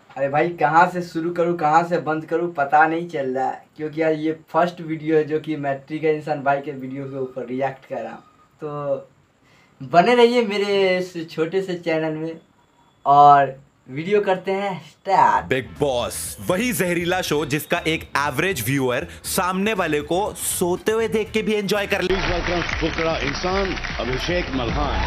अरे भाई कहाँ से शुरू करूँ कहाँ से बंद करूँ पता नहीं चल रहा है, क्योंकि यार ये फर्स्ट वीडियो है जो कि मैट्रिक का इंसान भाई के वीडियो के ऊपर रिएक्ट कर रहा हूँ। तो बने रहिए मेरे इस छोटे से चैनल में और वीडियो करते हैं स्टार्ट। बिग बॉस, वही जहरीला शो जिसका एक एवरेज व्यूअर सामने वाले को सोते हुए देख के भी एंजॉय कर ले। फुकरा इंसान अभिषेक मल्हान।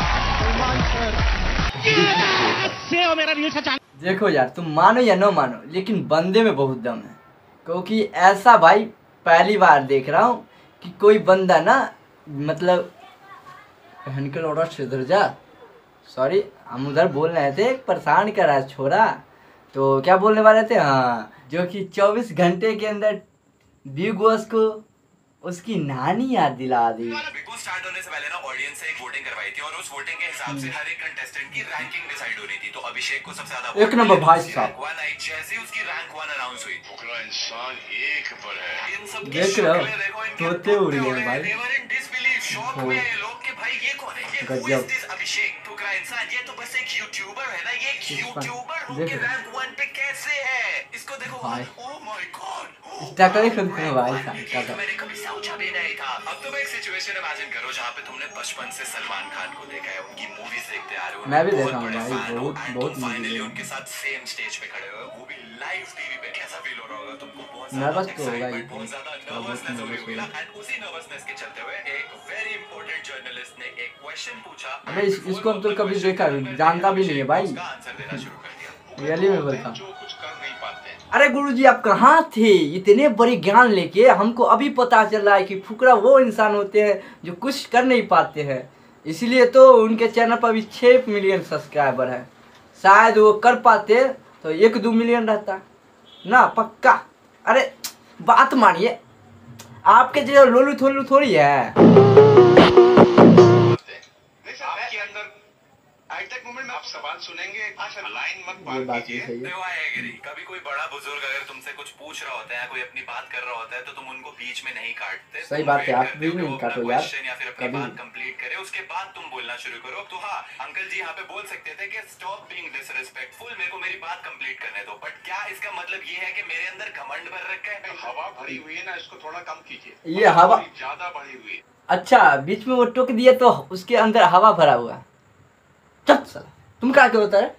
देखो यार तुम मानो या न मानो लेकिन बंदे में बहुत दम है, क्योंकि ऐसा भाई पहली बार देख रहा हूँ कि कोई बंदा ना मतलब हनकल ऑर्डर से इधर जा, सॉरी हम उधर बोल रहे थे, परेशान कर रहा है छोरा। तो क्या बोलने वाले थे, हाँ, जो कि 24 घंटे के अंदर बिग बॉस को उसकी नानी याद दिला दी। बिग बॉस स्टार्ट होने से पहले ना ऑडियंस से एक वोटिंग करवाई थी और उस वोटिंग के हिसाब से हर एक कंटेस्टेंट की रैंकिंग डिसाइड होनी थी। तो अभिषेक को सबसे ज्यादा एक नंबर भाई साहब, जैसे उसकी रैंक 1 अनाउंस हुई, फुकरा इंसान एक पर है। इन सब देख रहे हो तोते उड़ गए भाई। शौक में लोग के भाई ये कौन है, ये who is this अभिषेक फुकरा इंसान, ये तो बस एक यूट्यूबर है ना, ये एक यूट्यूबर होके रैंक 1 पे कैसे है, इसको देखो भाई। ओह माय गॉड, स्टार्ट खुद को भाई साहब, मैंने कभी सोचा भी नहीं था। अब तुम एक सिचुएशन इमेजिन करो जहाँ पे तुमने बचपन से सलमान खान को देखा है, उनकी मूवीज देखते आ रहे हो, मैं भी देखा हूँ भाई, बहुत फाइनली उनके साथ सेम स्टेज पे खड़े हो, वो भी लाइव टीवी पे, कैसा फील हो रहा होगा तुमको? बहुत नर्वस तो होगा ही, बहुत ज्यादा नर्वसनेस होगी ना। एंड उसी नर्वसनेस के चलते हुए एक वेरी इंपॉर्टेंट जर्नलिस्ट ने एक क्वेश्चन पूछा। अबे इसको हम तो कभी देखा जानता भी नहीं है भाई, आंसर देना शुरू कर दिया। रियली में बोलता हूँ। जो कुछ कर नहीं पाते। अरे गुरुजी आप कहाँ थे इतने बड़े ज्ञान लेके? हमको अभी पता चल रहा है कि फुकरा वो इंसान होते हैं जो कुछ कर नहीं पाते हैं, इसीलिए तो उनके चैनल पर अभी 6 मिलियन सब्सक्राइबर है। शायद वो कर पाते तो 1-2 मिलियन रहता ना पक्का। अरे बात मानिए, आपके जो लोलू थोलू थोड़ी है। आपके अंदर हाईटेक मोमेंट में आप सवाल सुनेंगे, लाइन मत पार कीजिए। कभी कोई बड़ा बुजुर्ग अगर तुमसे कुछ पूछ रहा होता है, कोई अपनी बात कर रहा होता है, तो तुम उनको बीच में नहीं काटते। सही बात है, आप भी नहीं काटो यार, या फिर अपनी बात कंप्लीट करे, उसके बाद तुम बोलना शुरू करो। तो हाँ, अंकल जी यहाँ पे बोल सकते थे कि स्टॉप बीइंग डिसरिस्पेक्टफुल, मेरे को मेरी बात कंप्लीट करने दो। बट क्या इसका मतलब ये है कि मेरे अंदर घमंड भर रखा है? हवा भरी हुई है ना, इसको थोड़ा कम कीजिए। ये हवा ज्यादा भरी हुई है। अच्छा, बीच में वो टोक दिया तो उसके अंदर हवा भरा हुआ। चल साला, तुम क्या होता है?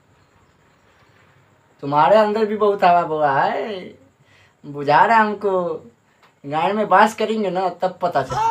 तुम्हारे अंदर भी बहुत हवा हुआ है, बुझा रहा है हमको। गाड़ में बांस करेंगे ना तब पता चल।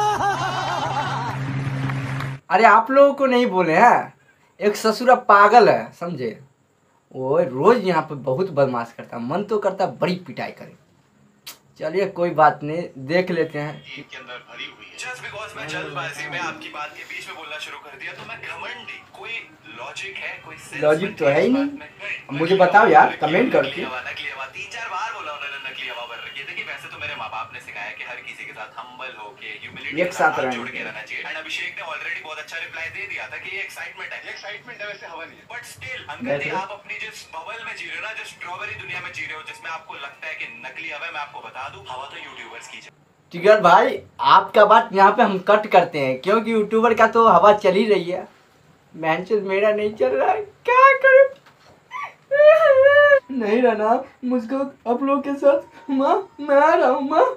अरे आप लोगों को नहीं बोले हैं, एक ससुरा पागल है समझे, वो रोज यहाँ पे बहुत बदमाश करता है, मन तो करता बड़ी पिटाई करे। चलिए कोई बात नहीं, देख लेते हैं। के अंदर भरी हुई है। Just because मैं जल्दबाजी में आपकी बात के बीच में बोलना शुरू कर दिया तो मैं घमंडी? कोई लॉजिक है? कोई लॉजिक तो है ही नहीं। मुझे बताओ यार, कमेंट करके। नकली हवा 3-4 बार बोला उन्होंने, नकली हवा भर रखी है। देखिए वैसे तो मेरे माँ बाप ने सिखाया कि हर किसी के साथ हम्बल होके, ह्यूमिलिटी एक साथ रहना जोड़ के रहना चाहिए। एंड अभिषेक ने ऑलरेडी बहुत अच्छा रिप्लाई दे दिया था कि ये एक्साइटमेंट है। एक्साइटमेंट है, वैसे हवा नहीं है। बट स्टिल अंकल जी, आप अपनी जिस बबल में जी रहे हो ना, जो स्ट्रॉबेरी दुनिया में जी रहे हो, जिसमें आपको लगता है कि नकली हवा है, मैं आपको बता दूं, हवा तो यूट्यूबर्स की। ठीक है भाई, आपका बात यहाँ पे हम कट करते हैं, क्योंकि यूट्यूबर का तो हवा चल ही रही है, मैंने मेरा नहीं चल रहा है, क्या करूं? नहीं रहना मुझको आप लोग के साथ, माँ मैं आ रहा हूँ माँ।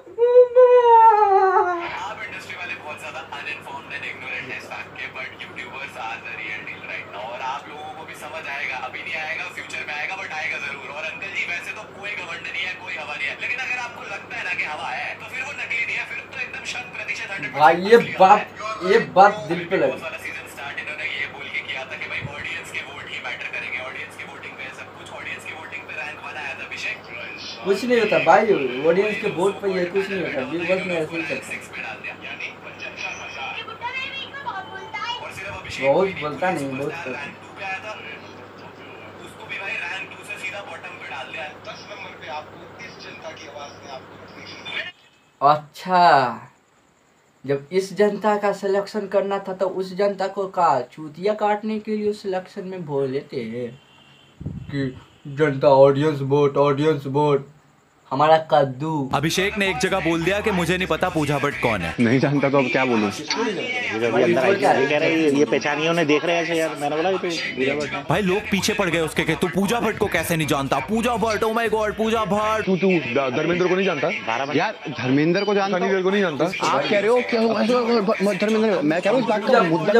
आप इंडस्ट्री वाले बहुत ज्यादा अनइन्फॉर्म्ड एंड इग्नोरेंट हैं इस फैक्ट के, but YouTubers are the real deal right now. और आप लोगों को भी समझ आएगा, अभी नहीं आएगा, फ्यूचर में आएगा, बट आएगा जरूर। और अंकल जी वैसे तो कोई घमंड नहीं है, कोई हवा नहीं है, लेकिन अगर आपको लगता है ना कि हवा है तो फिर वो नकली नहीं है, फिर तो एकदम 100% 100%। भाई ये बात दिल पे लगी। वाला सीजन स्टार्ट इन्होंने ये बोल के किया था कि भाई ऑडियंस के वोट ही मैटर करेंगे, ऑडियंस की वोटिंग पे सब कुछ, ऑडियंस की वोटिंग पे रैंक 1 आया था अभिषेक। कुछ नहीं होता भाई, ऑडियंस के वोट पर ये कुछ नहीं होता, बिग बॉस में ऐसे ही चलता है। 6 पे डाल दिया, यानी 75 हजार। और सिर्फ अभिषेक बहुत बोलता नहीं, बहुत करता। रैंक 2 पे आया था, उसको भी भाई रैंक 2 से सीधा बॉटम पे डाल दिया। 10 नंबर पे आपको इस जनता की आवाज ने आपको रखनी चाहिए। अच्छा, जब इस जनता का सिलेक्शन करना था तो उस जनता को का चूतिया काटने के लिए उस सिलेक्शन में बोले थे कि जनता ऑडियंस वोट, ऑडियंस वोट। हमारा कद्दू। अभिषेक ने एक जगह बोल दिया कि मुझे नहीं पता पूजा भट्ट कौन है। नहीं जानता तो अब क्या बोलूं। अंदर आई कह रहे ये पहचानिए उन्हें, देख रहे हैं यार। मैंने बोला ये तो पूजा भट्ट है। भाई लोग पीछे पड़ गए उसके कि तू पूजा भट्ट को कैसे नहीं जानता। Pooja Bhatt, oh my god Pooja Bhatt. तू धर्मेंद्र को नहीं जानता यार? धर्मेंद्र को जानता, को नहीं जानता। आप कह रहे हो क्या धर्मेंद्र? मैं कह रहा हूँ इस बात का मुद्दा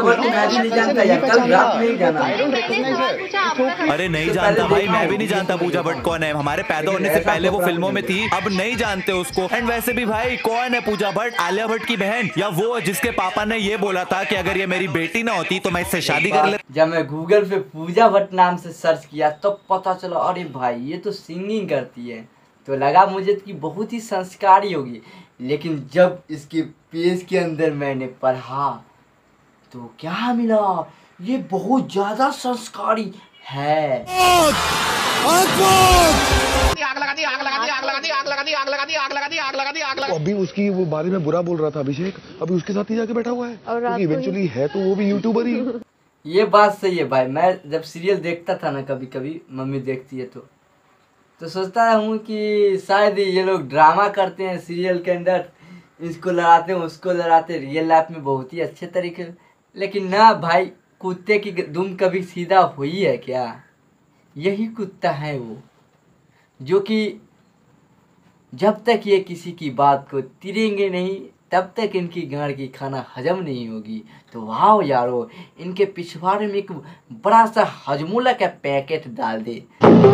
अरे नहीं जानता भाई, मैं भी नहीं जानता पूजा भट्ट कौन है। हमारे पैदा होने से पहले वो फिल्मों में थी, अब नहीं जानते उसको। एंड वैसे भी भाई कौन है पूजा भट्ट? आलिया भट्ट की बहन, या वो जिसके पापा ने ये बोला था कि अगर ये मेरी बेटी ना होती तो मैं इससे शादी कर ले। जब मैं गूगल पे पूजा भट्ट नाम से सर्च किया तो पता चला अरे भाई ये तो सिंगिंग करती है, तो लगा मुझे कि बहुत ही संस्कारी होगी। लेकिन जब इसके पेज के अंदर मैंने पढ़ा तो क्या मिला, ये बहुत ज्यादा संस्कारी है। अभी उसकी वो बारे में बुरा बोल रहा था अभिषेक, अभी उसके साथ ही जाके बैठा हुआ है, क्योंकि इवेंचुअली है तो वो भी यूट्यूबर ही। ये बात सही है भाई। मैं जब सीरियल देखता था ना, कभी कभी मम्मी देखती है तो सोचता हूँ कि शायद ये लोग ड्रामा करते हैं सीरियल के अंदर, इसको लड़ाते हैं उसको लड़ाते, रियल लाइफ में बहुत ही अच्छे तरीके। लेकिन ना भाई, कुत्ते की दुम कभी सीधा हुई है क्या? यही कुत्ता है वो, जो कि जब तक ये किसी की बात को तिरेंगे नहीं तब तक इनकी गाड़ की खाना हजम नहीं होगी। तो वाह यारो, इनके पिछवाड़े में एक बड़ा सा हजमोला का पैकेट डाल दे।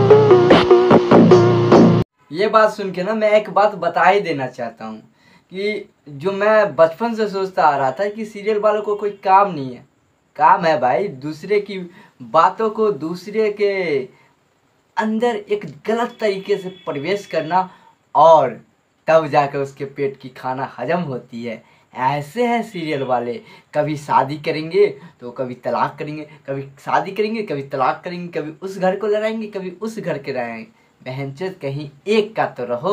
ये बात सुन के ना मैं एक बात बता ही देना चाहता हूँ कि जो मैं बचपन से सोचता आ रहा था कि सीरियल वालों को कोई काम नहीं है। काम है भाई, दूसरे की बातों को दूसरे के अंदर एक गलत तरीके से प्रवेश करना, और तब जाकर उसके पेट की खाना हजम होती है। ऐसे हैं सीरियल वाले, कभी शादी करेंगे तो कभी तलाक करेंगे, कभी शादी करेंगे कभी तलाक करेंगे, कभी उस घर को लड़ाएंगे कभी उस घर के लड़ाएंगे। बहनचोद कहीं एक का तो रहो।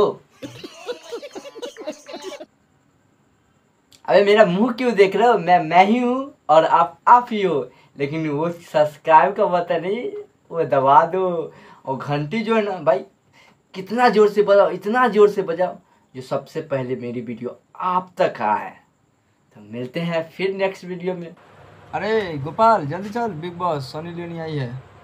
अबे मेरा मुंह क्यों देख रहे हो? मैं ही हूँ और आप ही हो। लेकिन वो सब्सक्राइब का बटन नहीं, वो दबा दो, और घंटी जो है ना भाई कितना जोर से बजाओ, इतना जोर से बजाओ जो सबसे पहले मेरी वीडियो आप तक आए। तो मिलते हैं फिर नेक्स्ट वीडियो में। अरे गोपाल जल्दी चल, बिग बॉस सनी लियोनी आई है।